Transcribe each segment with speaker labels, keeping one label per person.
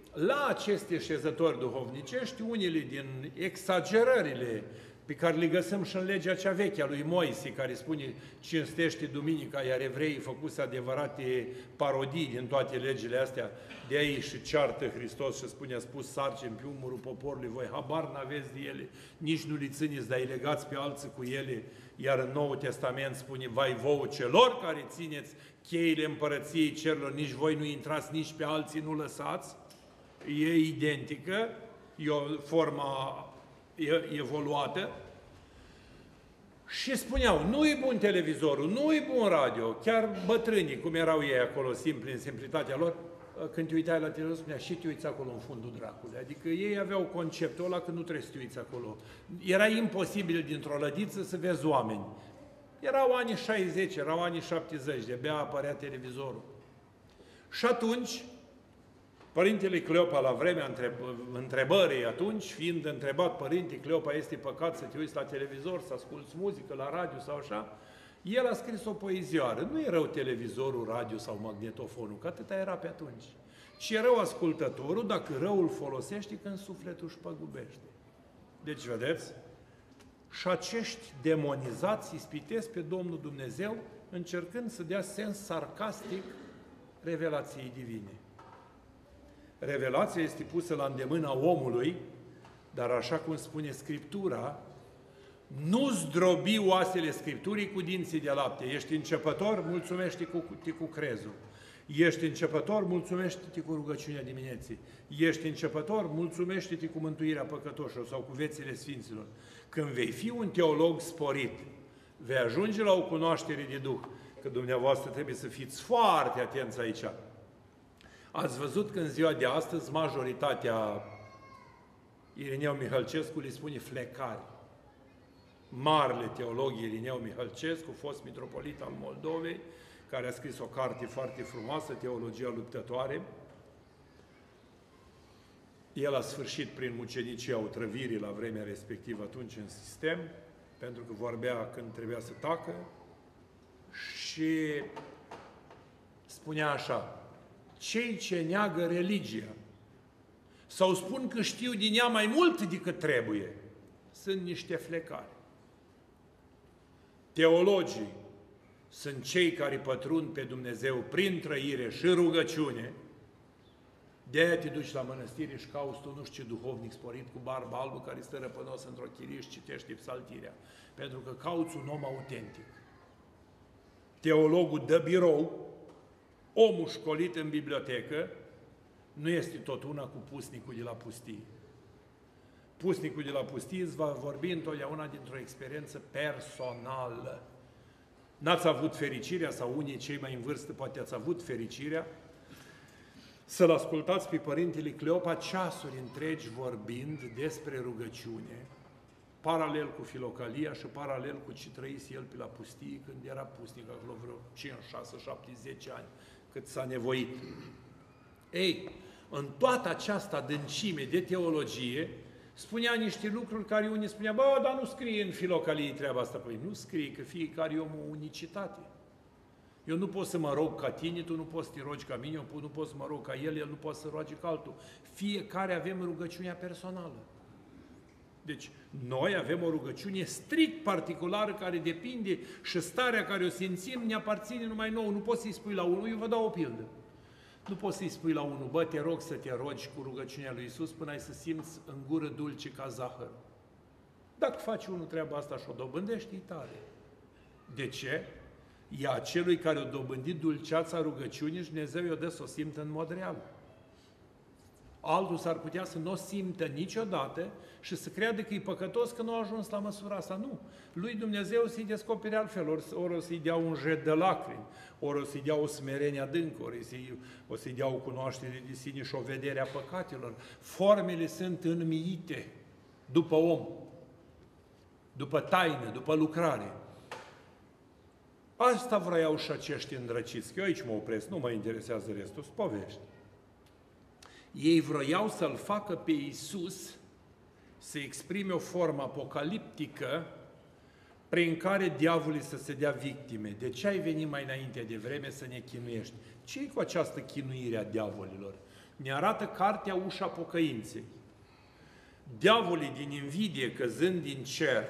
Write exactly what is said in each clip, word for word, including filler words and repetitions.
Speaker 1: la aceste șezători duhovnicești, unele din exagerările pe care le găsim și în legea cea veche a lui Moise, care spune cinstește duminica, iar evreii făcuse adevărate parodii din toate legile astea, de aici și ceartă Hristos și spune, a spus sarcini pe umărul poporului, voi habar n-aveți de ele, nici nu le țineți, dar îi legați pe alții cu ele, iar în Noul Testament spune, vai vouă celor care țineți cheile împărăției cerurilor, nici voi nu intrați, nici pe alții nu lăsați, e identică, e o formă evoluată, și spuneau, nu e bun televizorul, nu e bun radio, chiar bătrânii, cum erau ei acolo, simpli, în simplitatea lor, când te uitai la televizor, spunea, și te uiți acolo în fundul dracului. Adică ei aveau conceptul ăla că nu trebuie să te uiți acolo. Era imposibil dintr-o lădiță să vezi oameni. Erau anii șaizeci, erau anii șaptezeci, de-abia apărea televizorul. Și atunci, Părintele Cleopa, la vremea întrebării atunci, fiind întrebat, Părinte Cleopa, este păcat să te uiți la televizor, să asculți muzică la radio sau așa, el a scris o poezioară. Nu e rău televizorul, radio sau magnetofonul, că atâta era pe atunci. Ci e rău ascultătorul dacă răul folosește când sufletul își păgubește. Deci, vedeți? Și acești demonizați ispitesc pe Domnul Dumnezeu încercând să dea sens sarcastic revelației divine. Revelația este pusă la îndemâna omului, dar așa cum spune Scriptura, nu zdrobi oasele Scripturii cu dinții de lapte. Ești începător, mulțumește-te cu, cu crezul. Ești începător, mulțumește-te cu rugăciunea dimineții. Ești începător, mulțumește-te cu mântuirea păcătoșilor sau cu viețile Sfinților. Când vei fi un teolog sporit, vei ajunge la o cunoaștere de Duh, că dumneavoastră trebuie să fiți foarte atenți aici. Ați văzut că în ziua de astăzi majoritatea Irineu Mihălcescu le spune flecari. Marele teolog Irineu Mihălcescu, fost mitropolit al Moldovei, care a scris o carte foarte frumoasă, Teologia luptătoare. El a sfârșit prin mucenicia otrăvirii la vremea respectivă atunci în sistem, pentru că vorbea când trebuia să tacă și spunea așa, cei ce neagă religia sau spun că știu din ea mai mult decât trebuie, sunt niște flecari. Teologii sunt cei care pătrund pe Dumnezeu prin trăire și rugăciune. De-aia te duci la mănăstire și cauți tu nu știu ce duhovnic sporit cu barbă albă care stă răpănos într-o chirie și citește psaltirea. Pentru că cauți un om autentic. Teologul dă birou, omul școlit în bibliotecă, nu este tot una cu pusnicul de la pustie. Pusnicul de la pustie îți va vorbi întotdeauna dintr-o experiență personală. N-ați avut fericirea, sau unii cei mai în vârstă poate ați avut fericirea, să-l ascultați pe Părintele Cleopa ceasuri întregi vorbind despre rugăciune, paralel cu Filocalia și paralel cu ce trăise el pe la pustie când era pusnic, acolo vreo cinci, șase, șapte, zece ani, cât s-a nevoit. Ei, în toată această adâncime de teologie, spunea niște lucruri care unii spunea, bă, dar nu scrie în Filocalie treaba asta. Păi nu scrie, că fiecare om o unicitate. Eu nu pot să mă rog ca tine, tu nu poți să te rogi ca mine, eu nu pot să mă rog ca el, el nu poate să roage ca altul. Fiecare avem rugăciunea personală. Deci, noi avem o rugăciune strict particulară care depinde și starea care o simțim ne aparține numai nouă. Nu poți să-i spui la unul, eu vă dau o pildă. Nu poți să-i spui la unul, bă, te rog să te rogi cu rugăciunea lui Iisus până ai să simți în gură dulce ca zahăr. Dacă faci unul treaba asta și o dobândești, e tare. De ce? E acelui care o dobândit dulceața rugăciunii și Dumnezeu i-o dă să o simtă în mod real. Altul s-ar putea să nu o simtă niciodată și să creadă că e păcătos că nu a ajuns la măsura asta. Nu. Lui Dumnezeu să-i descopere altfel, ori, ori o să-i dea un jet de lacrimi, ori o să-i dea o smerenie adâncă, ori o să-i dea o cunoaștere de sine și o vedere a păcatelor. Formele sunt înmiite după om, după taină, după lucrare. Asta vroiau și acești îndrăciți, că eu aici mă opresc, nu mă interesează restul, sunt povești. Ei vroiau să-L facă pe Iisus să exprime o formă apocaliptică prin care diavolii să se dea victime. De ce ai venit mai înainte de vreme să ne chinuiești? Ce-i cu această chinuire a diavolilor? Ne arată cartea Ușa Pocăinței. Diavolii din invidie, căzând din cer,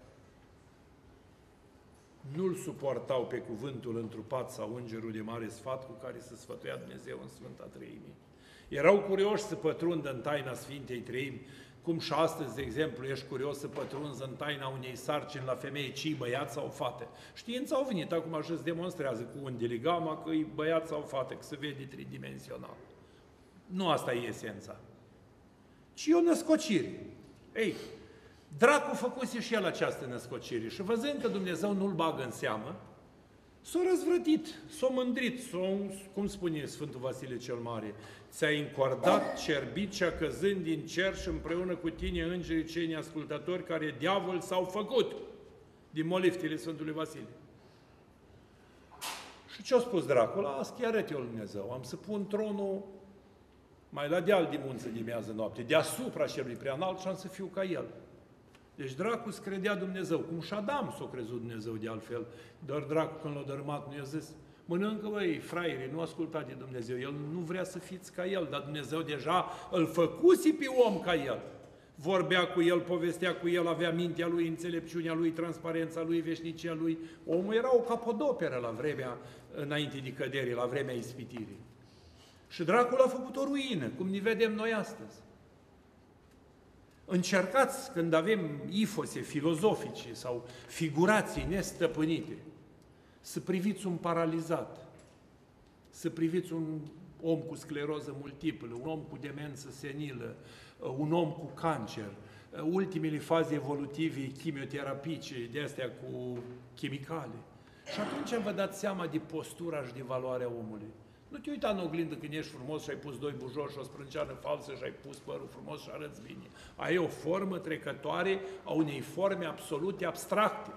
Speaker 1: nu-L suportau pe cuvântul întrupat sau îngerul de mare sfat cu care se sfătuia Dumnezeu în Sfânta Treimie. Erau curioși să pătrundă în taina Sfintei Treimi, cum și astăzi, de exemplu, ești curios să pătrunzi în taina unei sarcini la femeie, ci băiat sau fată. Știința au venit, acum așa se demonstrează cu undele gama că e băiat sau fată, că se vede tridimensional. Nu asta e esența, ci o născocire. Ei, dracul făcuse și el această născocire și văzând că Dumnezeu nu-l bagă în seamă, s-a răzvrătit, s-a mândrit, s-a, cum spune Sfântul Vasile cel Mare, ți-a încordat cerbicea căzând din cer și împreună cu tine îngerii cei neascultători care diavol s-au făcut din moliftile Sfântului Vasile. Și ce-a spus dracul? Las că arăt eu lui Dumnezeu, am să pun tronul mai la deal de munță de miază noapte, deasupra celui prea înalt și am să fiu ca el. Deci dracul îți credea Dumnezeu, cum și Adam s-a crezut Dumnezeu de altfel, doar dracul când l-a dărâmat nu i-a zis, mănâncă băi, fraiere, nu ascultați de Dumnezeu, el nu vrea să fiți ca el, dar Dumnezeu deja îl făcuse pe om ca el. Vorbea cu el, povestea cu el, avea mintea lui, înțelepciunea lui, transparența lui, veșnicia lui. Omul era o capodoperă la vremea înainte de cădere, la vremea ispitirii. Și dracul a făcut o ruină, cum ne vedem noi astăzi. Încercați, când avem ifose filozofice sau figurații nestăpânite, să priviți un paralizat, să priviți un om cu scleroză multiplă, un om cu demență senilă, un om cu cancer, ultimele faze evolutive chimioterapice, de astea cu chimicale. Și atunci vă dați seama de postura și de valoarea omului. Nu te uita în oglindă când ești frumos și ai pus doi bujori și o sprânceană falsă și ai pus părul frumos și arăți bine. Ai o formă trecătoare a unei forme absolute abstracte.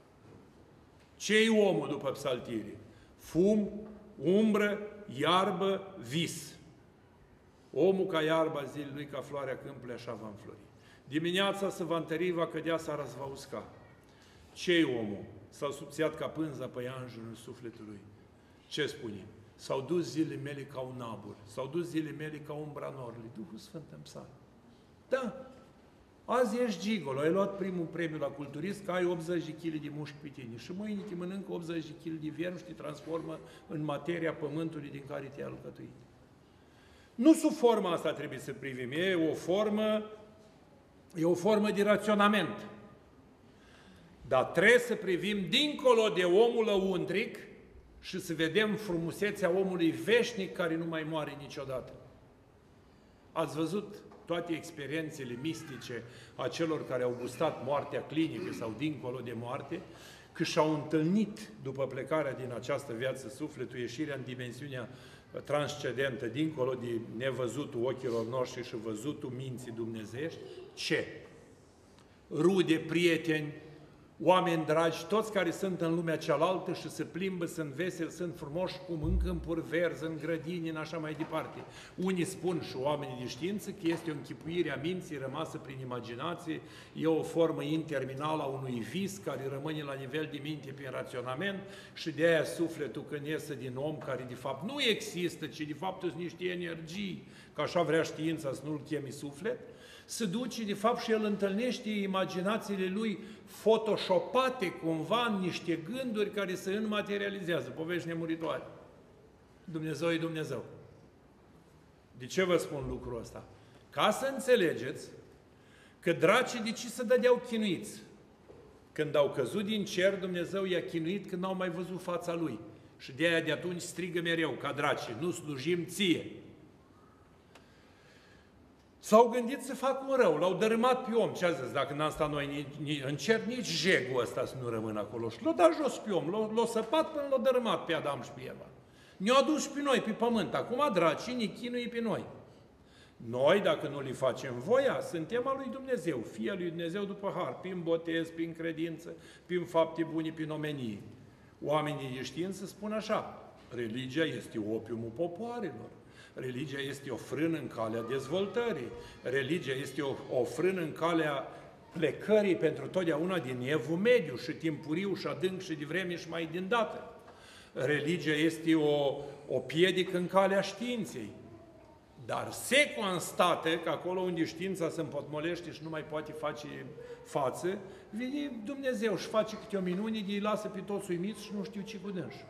Speaker 1: Ce-i omul după psaltire? Fum, umbră, iarbă, vis. Omul ca iarba zilei, ca floarea câmpului, așa va înflori. Dimineața se va întări, va cădea, seara se va usca. Ce-i omul? S-a subțiat ca pânza pe ianjul sufletului. Ce spune? S-au dus zilele mele ca un abur, s-au dus zilele mele ca umbra norului. Duhul Sfânt în psalm. Da, azi ești gigolo, ai luat primul premiu la culturist, că ai optzeci de kilograme de mușchi pe tine și mâine te mănâncă optzeci de kilograme de viermi și te transformă în materia pământului din care te-ai alcătuit. Nu sub forma asta trebuie să privim, e o formă, e o formă de raționament. Dar trebuie să privim dincolo de omul lăuntric și să vedem frumusețea omului veșnic care nu mai moare niciodată. Ați văzut toate experiențele mistice a celor care au gustat moartea clinică sau dincolo de moarte, că și-au întâlnit după plecarea din această viață sufletul, ieșirea în dimensiunea transcendentă, dincolo de nevăzutul ochilor noștri și văzutul minții dumnezeiești. Ce? Rude, prieteni, oameni dragi, toți care sunt în lumea cealaltă și se plimbă, sunt veseli, sunt frumoși, cum în câmpuri verzi, în grădini, în așa mai departe. Unii spun și oamenii de știință că este o închipuire a minții rămasă prin imaginație, e o formă interminală a unui vis care rămâne la nivel de minte prin raționament și de aia sufletul când iese din om, care de fapt nu există, ci de fapt sunt niște energii, că așa vrea știința să nu-l chemi suflet, se duce, de fapt, și el întâlnește imaginațiile lui photoshopate cumva în niște gânduri care se înmaterializează, povești nemuritoare. Dumnezeu e Dumnezeu. De ce vă spun lucrul ăsta? Ca să înțelegeți că dracii de ce se dădeau chinuiți? Când au căzut din cer, Dumnezeu i-a chinuit când n-au mai văzut fața lui. Și de aia de atunci strigă mereu, ca dracii, nu slujim ție. S-au gândit să facă un rău, l-au dărâmat pe om. Ce a zis? Dacă n-am stat noi nici, nici, în cer, nici jegul ăsta să nu rămână acolo. Și l-au dat jos pe om, l-au săpat până l-au dărâmat pe Adam și pe Eva. Ne-au adus pe noi, pe pământ. Acum dracii ne chinuie pe noi. Noi, dacă nu li facem voia, suntem al lui Dumnezeu, fii al lui Dumnezeu după har, prin botez, prin credință, prin fapte bune, prin omenie. Oamenii de știință spun așa, religia este opiumul popoarelor. Religia este o frână în calea dezvoltării. Religia este o, o frână în calea plecării pentru totdeauna din evul mediu și timpuriu și adânc și de vreme și mai din dată. Religia este o, o piedică în calea științei. Dar se constată că acolo unde știința se împotmolește și nu mai poate face față, vine Dumnezeu și face câte o minune, de îi lasă pe toți uimiți și nu știu ce cu dânși.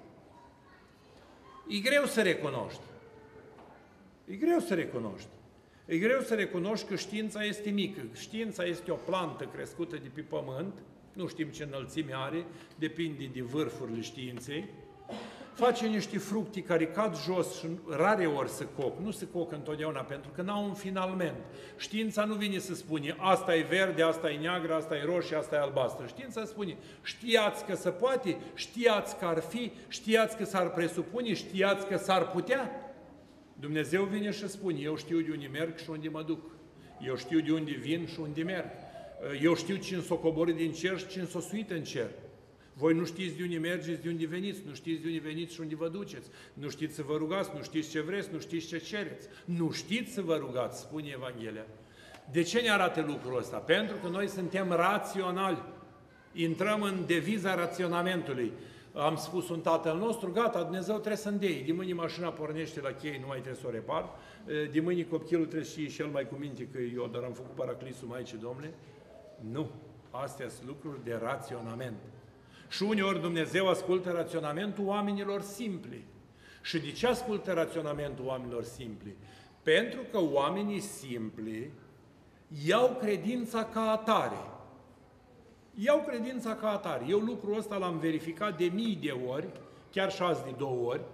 Speaker 1: E greu să recunoști. E greu să recunoști. E greu să recunoști că știința este mică. Știința este o plantă crescută de pe pământ, nu știm ce înălțime are, depinde de vârfurile științei, face niște fructe care cad jos și rare ori se coc, nu se coc întotdeauna, pentru că n-au un finalment. Știința nu vine să spune, asta e verde, asta e neagră, asta e roșie, asta e albastră. Știința spune, știați că se poate, știați că ar fi, știați că s-ar presupune, știați că s-ar putea. Dumnezeu vine și spune, eu știu de unde merg și unde mă duc. Eu știu de unde vin și unde merg. Eu știu cine s-o coborât din cer și cine s-o suit în cer. Voi nu știți de unde mergeți, de unde veniți, nu știți de unde veniți și unde vă duceți. Nu știți să vă rugați, nu știți ce vreți, nu știți ce cereți. Nu știți să vă rugați, spune Evanghelia. De ce ne arată lucrul ăsta? Pentru că noi suntem raționali. Intrăm în deviza raționamentului. Am spus un tatăl nostru, gata, Dumnezeu trebuie să îndei. De mâine mașina pornește la chei, nu mai trebuie să o repar. De mâine copilul trebuie să știe și el mai cu minte că eu doar am făcut paraclisul Maicii Domnule. Nu. Astea sunt lucruri de raționament. Și uneori Dumnezeu ascultă raționamentul oamenilor simpli. Și de ce ascultă raționamentul oamenilor simpli? Pentru că oamenii simpli iau credința ca atare. Iau credința ca atare. Eu lucrul ăsta l-am verificat de mii de ori, chiar și azi de două ori,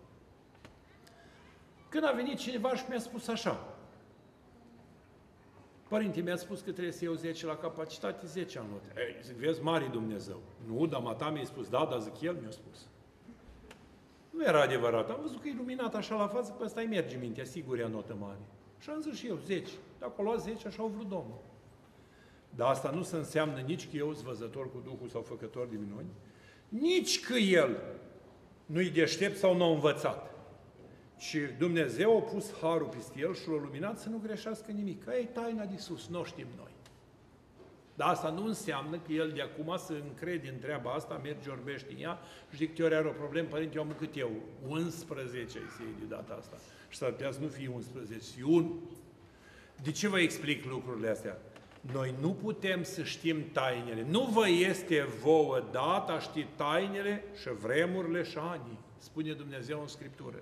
Speaker 1: când a venit cineva și mi-a spus așa. Părinte, mi-a spus că trebuie să iau zece la capacitate, zece am luat. Ei, zic, vezi, mare Dumnezeu. Nu, dar mata mi-a spus, da, dar zic, el mi-a spus. Nu era adevărat. Am văzut că e iluminat așa la față, pe ăsta îi merge mintea, sigur ia notă mare. Și am zis și eu, zece. Dacă o luat zece, așa au vrut Domnul. Dar asta nu se înseamnă nici că eu sunt văzător cu Duhul sau făcător de minuni, nici că el nu-i deștept sau n-a învățat. Și Dumnezeu a pus harul peste el și l-a luminat să nu greșească nimic. Că e taina de sus, nu știm noi. Dar asta nu înseamnă că el de acum să încrede în treaba asta, merge, orbește în ea și de câte ori are o problemă, părinte, eu am cât eu? unsprezece ai să iei de data asta. Și s-ar putea să nu fie unsprezece, ci unu. De ce vă explic lucrurile astea? Noi nu putem să știm tainele. Nu vă este vouă dat a ști tainele și vremurile și anii, spune Dumnezeu în Scriptură.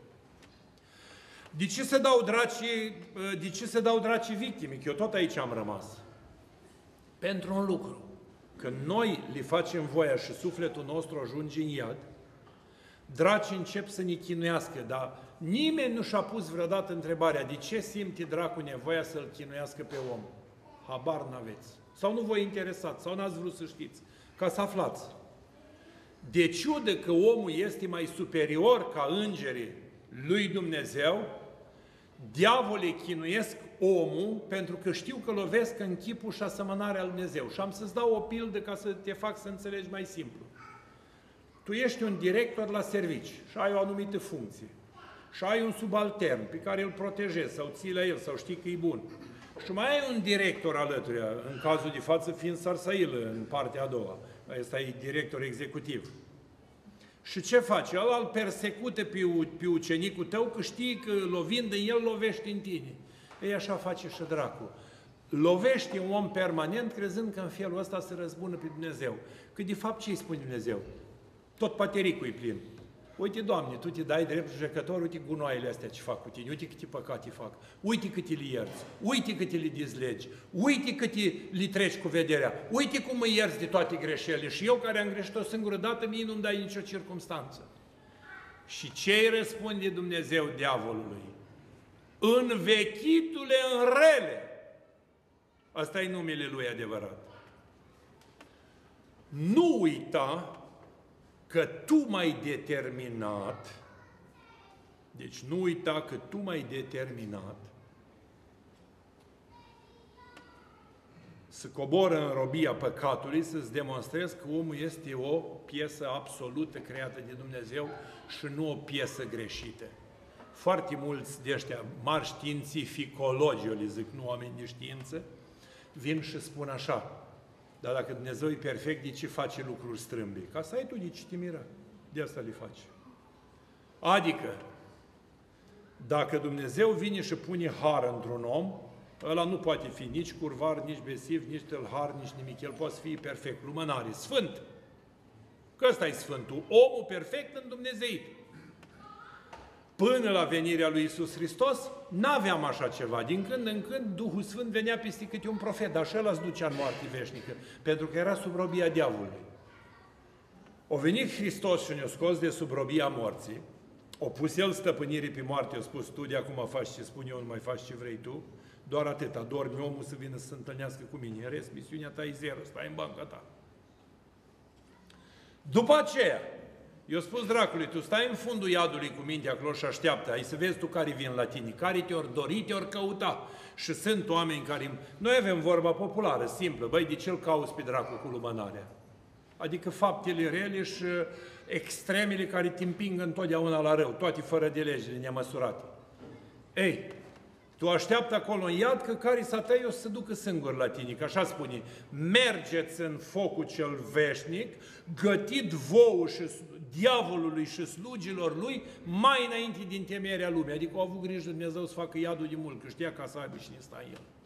Speaker 1: De ce se dau draci, de ce se dau draci victime? Că eu tot aici am rămas. Pentru un lucru. Când noi le facem voia și sufletul nostru ajunge în iad, dracii încep să ne chinuiască, dar nimeni nu și-a pus vreodată întrebarea de ce simte dracul nevoia să-l chinuiască pe om. Habar n-aveți. Sau nu vă interesați, sau n-ați vrut să știți. Ca să aflați. De ciudă că omul este mai superior ca îngerii lui Dumnezeu, diavolii chinuiesc omul pentru că știu că lovesc în chipul și asemănarea lui Dumnezeu. Și am să-ți dau o pildă ca să te fac să înțelegi mai simplu. Tu ești un director la servici și ai o anumită funcție. Și ai un subaltern pe care îl protejezi sau ții la el sau știi că e bun. Și mai ai un director alături, în cazul de față fiind Sarsail în partea a doua. Ăsta e director executiv. Și ce face? El îl persecută pe, pe ucenicul tău că știi că lovind în el, lovești în tine. Ei, așa face și dracul. Lovește un om permanent crezând că în felul ăsta se răzbună pe Dumnezeu. Că de fapt ce îi spune Dumnezeu? Tot patericul e plin. Uite, Doamne, Tu te dai drept judecător, uite gunoaiele astea ce fac cu tine, uite câte păcate fac, uite câte le ierți, uite câte le dezlegi, uite câte le treci cu vederea, uite cum mă ierți de toate greșelile și eu care am greșit o singură dată, mie nu-mi dai nicio circumstanță. Și ce îi răspunde Dumnezeu diavolului? Învechitule în rele! Asta e numele lui adevărat. Nu uita că tu m-ai determinat, deci nu uita că tu m-ai determinat să coboră în robia păcatului, să-ți demonstrezi că omul este o piesă absolută creată de Dumnezeu și nu o piesă greșită. Foarte mulți de ăștia mari științificologi, eu le zic, nu oameni de știință, vin și spun așa: dar dacă Dumnezeu e perfect, de ce face lucruri strâmbe? Ca să ai tu de ce te mira. De asta le faci. Adică, Dacă Dumnezeu vine și pune har într-un om, ăla nu poate fi nici curvar, nici besiv, nici tâlhar, nici nimic. El poate fi perfect, lumânare, sfânt. Că ăsta e Sfântul, omul perfect în Dumnezeit. Până la venirea lui Iisus Hristos, n-aveam așa ceva. Din când în când, Duhul Sfânt venea peste câte un profet, dar și ăla îți ducea în moarte veșnică, pentru că era sub robia diavolului. O venit Hristos și ne-a scos de sub robia morții, o pus El stăpânirii pe moarte, a spus, tu de acum faci ce spun eu, nu mai faci ce vrei tu, doar atâta, dormi omul să vină să se întâlnească cu mine, în rest, misiunea ta e zero, stai în banca ta. După aceea, eu spus dracului, tu stai în fundul iadului cu mintea acolo și așteaptă, ai să vezi tu care vin la tine, care te-ori dori, te-ori căuta. Și sunt oameni care... Noi avem vorba populară, simplă, băi, de ce-l cauți pe dracu cu lumânarea? Adică faptele rele și extremele care te împing întotdeauna la rău, toate fără de legile nemăsurate. Ei, tu așteaptă acolo în iad că care s-a tăi o să se ducă singur la tine, că așa spune, mergeți în focul cel veșnic, gătit vouă și diavolului și slugilor lui, mai înainte din temerea lumii. Adică au avut grijă Dumnezeu să facă iadul de mult, că știa ca să aibă cine sta în el.